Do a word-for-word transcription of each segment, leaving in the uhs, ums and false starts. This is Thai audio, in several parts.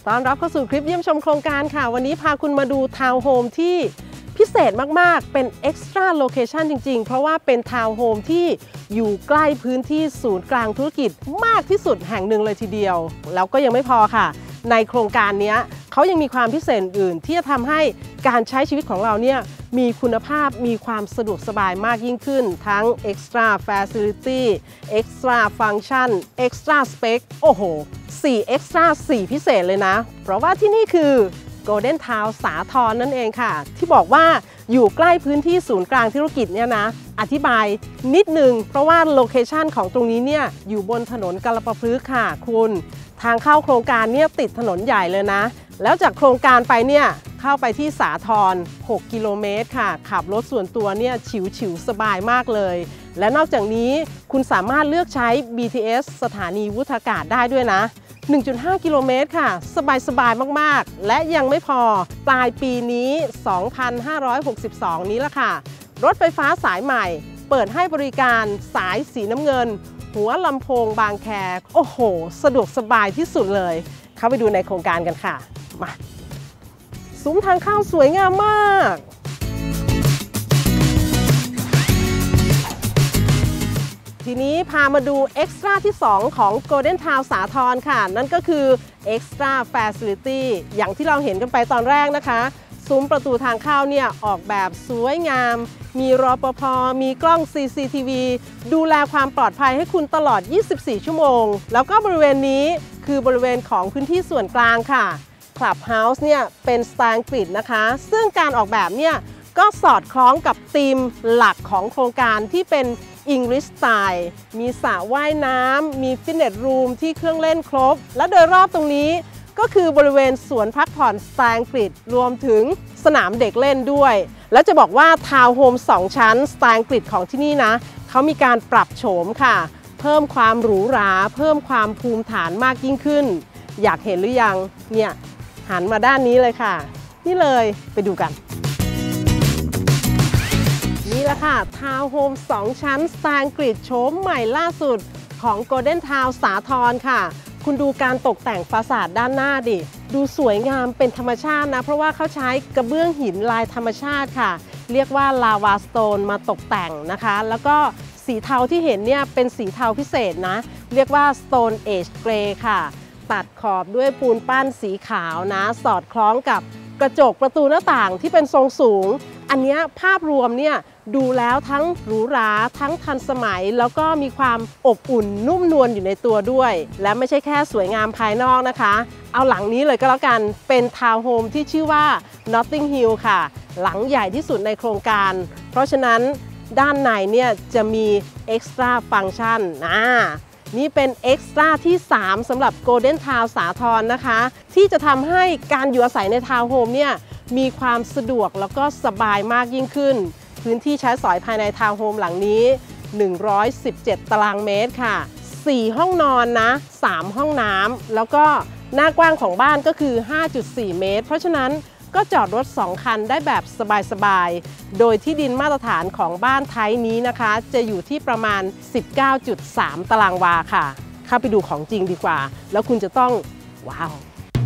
ต้อนรับเข้าสู่คลิปเยี่ยมชมโครงการค่ะวันนี้พาคุณมาดูทาวน์โฮมที่พิเศษมากๆเป็นเอ็กซ์ตร้าโลเคชันจริงๆเพราะว่าเป็นทาวน์โฮมที่อยู่ใกล้พื้นที่ศูนย์กลางธุรกิจมากที่สุดแห่งหนึ่งเลยทีเดียวแล้วก็ยังไม่พอค่ะในโครงการนี้เขายังมีความพิเศษอื่นที่จะทำให้การใช้ชีวิตของเราเนี่ยมีคุณภาพมีความสะดวกสบายมากยิ่งขึ้นทั้ง Extra Facility Extra Function Extra Spec โอ้โหสี่ Extra สี่พิเศษเลยนะเพราะว่าที่นี่คือ Golden Town สาทรนั่นเองค่ะที่บอกว่าอยู่ใกล้พื้นที่ศูนย์กลางธุรกิจเนี่ยนะอธิบายนิดนึงเพราะว่าโลเคชันของตรงนี้เนี่ยอยู่บนถนนกาลปะพฤกษ์ค่ะคุณทางเข้าโครงการเนี่ยติดถนนใหญ่เลยนะแล้วจากโครงการไปเนี่ยเข้าไปที่สาทรหกกิโลเมตรค่ะขับรถส่วนตัวเนี่ยฉิวๆสบายมากเลยและนอกจากนี้คุณสามารถเลือกใช้ บี ที เอส สถานีวุฒากาศได้ด้วยนะ หนึ่งจุดห้า กิโลเมตรค่ะสบายๆมากๆและยังไม่พอปลายปีนี้สองพันห้าร้อยหกสิบสองนี้ละค่ะรถไฟฟ้าสายใหม่เปิดให้บริการสายสีน้ำเงินหัวลำโพงบางแคโอ้โหสะดวกสบายที่สุดเลยเข้าไปดูในโครงการกันค่ะมาซุ้มทางเข้าสวยงามมากทีนี้พามาดูเอ็กซ์ตร้าที่สองของ Golden Town สาทรค่ะนั่นก็คือ Extra Facility อย่างที่เราเห็นกันไปตอนแรกนะคะซุ้มประตูทางเข้าเนี่ยออกแบบสวยงามมีรปภ.มีกล้อง ซี ซี ที วี ดูแลความปลอดภัยให้คุณตลอดยี่สิบสี่ชั่วโมงแล้วก็บริเวณนี้คือบริเวณของพื้นที่ส่วนกลางค่ะ Clubhouse เนี่ยเป็นสไตล์อังกฤษนะคะซึ่งการออกแบบเนี่ยก็สอดคล้องกับธีมหลักของโครงการที่เป็น English Style มีสระว่ายน้ำมีฟิตเนสรูมที่เครื่องเล่นครบและโดยรอบตรงนี้ก็คือบริเวณสวนพักผ่อนสไตล์อังกฤษรวมถึงสนามเด็กเล่นด้วยแล้วจะบอกว่าทาวน์โฮมสองชั้นสไตล์อังกฤษของที่นี่นะเขามีการปรับโฉมค่ะเพิ่มความหรูหราเพิ่มความภูมิฐานมากยิ่งขึ้นอยากเห็นหรือยังเนี่ยหันมาด้านนี้เลยค่ะนี่เลยไปดูกันนี่แหละค่ะทาวน์โฮมสองชั้นสไตล์อังกฤษโฉมใหม่ล่าสุดของ Golden Town สาทรค่ะคุณดูการตกแต่งฟาสาดด้านหน้าดิดูสวยงามเป็นธรรมชาตินะเพราะว่าเขาใช้กระเบื้องหินลายธรรมชาติค่ะเรียกว่าลาวาสโตนมาตกแต่งนะคะแล้วก็สีเทาที่เห็นเนี่ยเป็นสีเทาพิเศษนะเรียกว่า Stone Age Grey ค่ะตัดขอบด้วยปูนปั้นสีขาวนะสอดคล้องกับกระจกประตูหน้าต่างที่เป็นทรงสูงอันนี้ภาพรวมเนี่ยดูแล้วทั้งหรูหราทั้งทันสมัยแล้วก็มีความอบอุ่นนุ่มนวลอยู่ในตัวด้วยและไม่ใช่แค่สวยงามภายนอกนะคะเอาหลังนี้เลยก็แล้วกันเป็นทาวน์โฮมที่ชื่อว่า Notting Hill ค่ะหลังใหญ่ที่สุดในโครงการเพราะฉะนั้นด้านในเนี่ยจะมี Extra Function นะนี่เป็น Extra ที่สามสำหรับ Golden Town สาทรนะคะที่จะทำให้การอยู่อาศัยในทาวน์โฮมเนี่ยมีความสะดวกแล้วก็สบายมากยิ่งขึ้นพื้นที่ใช้สอยภายในทาวน์โฮมหลังนี้หนึ่งร้อยสิบเจ็ดตารางเมตรค่ะสี่ห้องนอนนะสามห้องน้ำแล้วก็หน้ากว้างของบ้านก็คือ ห้าจุดสี่ เมตรเพราะฉะนั้นก็จอดรถสองคันได้แบบสบายๆโดยที่ดินมาตรฐานของบ้านไทยนี้นะคะจะอยู่ที่ประมาณ สิบเก้าจุดสาม ตารางวาค่ะเข้าไปดูของจริงดีกว่าแล้วคุณจะต้องว้าว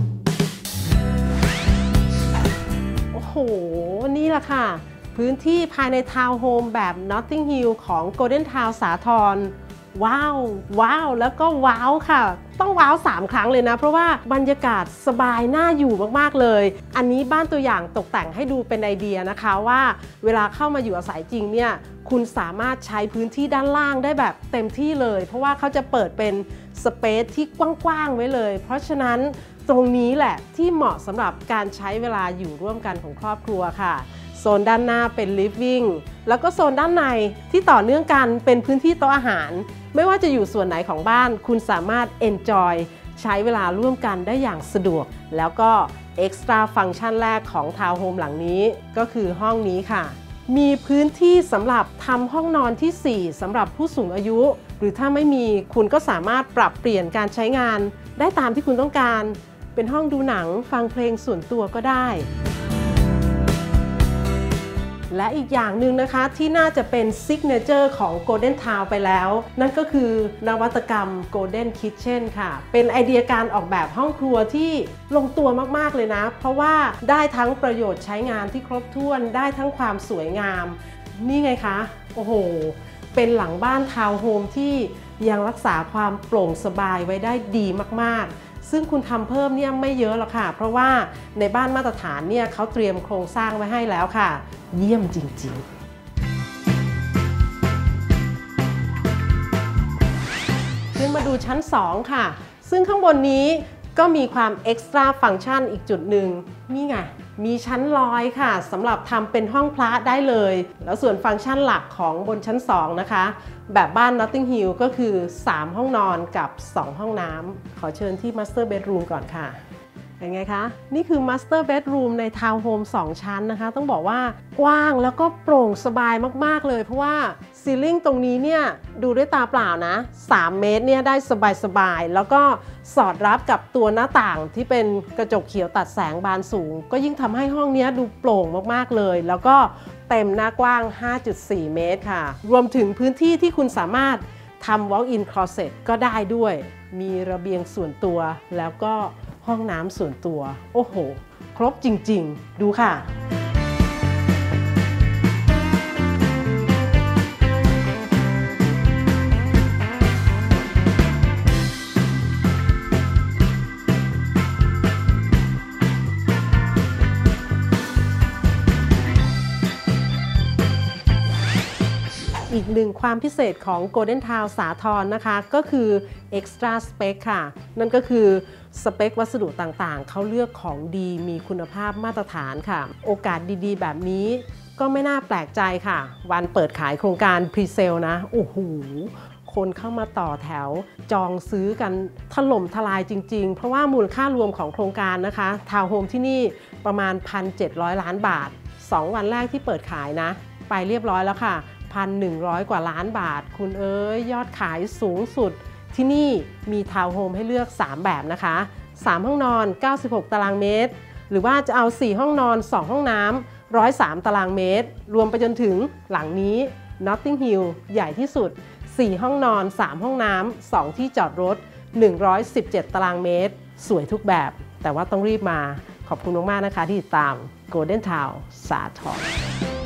โอ้โหนี่แหละค่ะพื้นที่ภายในทาวน์โฮมแบบ Notting Hill ของ Golden Town สาทรว้าวว้าวแล้วก็ว้าวค่ะต้องว้าวสามครั้งเลยนะเพราะว่าบรรยากาศสบายน่าอยู่มากๆเลยอันนี้บ้านตัวอย่างตกแต่งให้ดูเป็นไอเดียนะคะว่าเวลาเข้ามาอยู่อาศัยจริงเนี่ยคุณสามารถใช้พื้นที่ด้านล่างได้แบบเต็มที่เลยเพราะว่าเขาจะเปิดเป็นสเปซที่กว้างๆไว้เลยเพราะฉะนั้นตรงนี้แหละที่เหมาะสำหรับการใช้เวลาอยู่ร่วมกันของครอบครัวค่ะโซนด้านหน้าเป็น living แล้วก็โซนด้านในที่ต่อเนื่องกันเป็นพื้นที่โต๊ะอาหารไม่ว่าจะอยู่ส่วนไหนของบ้านคุณสามารถ enjoy ใช้เวลาร่วมกันได้อย่างสะดวกแล้วก็ extra function แรกของทาวน์โฮมหลังนี้ก็คือห้องนี้ค่ะมีพื้นที่สำหรับทำห้องนอนที่สี่สำหรับผู้สูงอายุหรือถ้าไม่มีคุณก็สามารถปรับเปลี่ยนการใช้งานได้ตามที่คุณต้องการเป็นห้องดูหนังฟังเพลงส่วนตัวก็ได้และอีกอย่างหนึ่งนะคะที่น่าจะเป็นซิกเนเจอร์ของ Golden Town ไปแล้วนั่นก็คือนวัตกรรม Golden Kitchen ค่ะเป็นไอเดียการออกแบบห้องครัวที่ลงตัวมากๆเลยนะเพราะว่าได้ทั้งประโยชน์ใช้งานที่ครบถ้วนได้ทั้งความสวยงามนี่ไงคะโอ้โหเป็นหลังบ้านทาวน์โฮมที่ยังรักษาความโปร่งสบายไว้ได้ดีมากๆซึ่งคุณทำเพิ่มเนี่ยไม่เยอะหรอกค่ะเพราะว่าในบ้านมาตรฐานเนี่ยเขาเตรียมโครงสร้างไว้ให้แล้วค่ะเยี่ยมจริงๆขึ้นมาดูชั้นสองค่ะซึ่งข้างบนนี้ก็มีความเอ็กซ์ตร้าฟังก์ชันอีกจุดหนึ่งนี่ไงมีชั้นลอยค่ะสำหรับทำเป็นห้องพระได้เลยแล้วส่วนฟังก์ชันหลักของบนชั้นสองนะคะแบบบ้าน Notting Hill ก็คือสามห้องนอนกับสองห้องน้ำขอเชิญที่ Master Bedroom ก่อนค่ะเป็นไงคะนี่คือ Master Bedroom ในทาวน์โฮมสองชั้นนะคะต้องบอกว่ากว้างแล้วก็โปร่งสบายมากๆเลยเพราะว่าซีลิ่งตรงนี้เนี่ยดูด้วยตาเปล่านะสามเมตรเนี่ยได้สบายๆแล้วก็สอดรับกับตัวหน้าต่างที่เป็นกระจกเขียวตัดแสงบานสูงก็ยิ่งทำให้ห้องนี้ดูโปร่งมากๆเลยแล้วก็เต็มหน้ากว้าง ห้าจุดสี่ เมตรค่ะรวมถึงพื้นที่ที่คุณสามารถทำ walk-in closet ก็ได้ด้วยมีระเบียงส่วนตัวแล้วก็ห้องน้ำส่วนตัวโอ้โหครบจริงๆดูค่ะอีกหนึ่งความพิเศษของ Golden Town สาทรนะคะก็คือ Extra Spec ค่ะนั่นก็คือสเปควัสดุต่างๆเขาเลือกของดีมีคุณภาพมาตรฐานค่ะโอกาสดีๆแบบนี้ก็ไม่น่าแปลกใจค่ะวันเปิดขายโครงการ Pre-Sale นะโอ้โหคนเข้ามาต่อแถวจองซื้อกันถล่มทลายจริงๆเพราะว่ามูลค่ารวมของโครงการนะคะทาวน์โฮมที่นี่ประมาณ หนึ่งพันเจ็ดร้อย ล้านบาทสองวันแรกที่เปิดขายนะไปเรียบร้อยแล้วค่ะหนึ่งพันหนึ่งร้อย กว่าล้านบาทคุณเอ๋ยยอดขายสูงสุดที่นี่มีทาวน์โฮมให้เลือกสามแบบนะคะสามห้องนอนเก้าสิบหกตารางเมตรหรือว่าจะเอาสี่ห้องนอนสองห้องน้ำหนึ่งร้อยสามตารางเมตรรวมไปจนถึงหลังนี้ Notting Hill ใหญ่ที่สุดสี่ห้องนอนสามห้องน้ำสองที่จอดรถหนึ่งร้อยสิบเจ็ดตารางเมตรสวยทุกแบบแต่ว่าต้องรีบมาขอบคุณมากๆนะคะที่ติดตาม Golden Town สาทร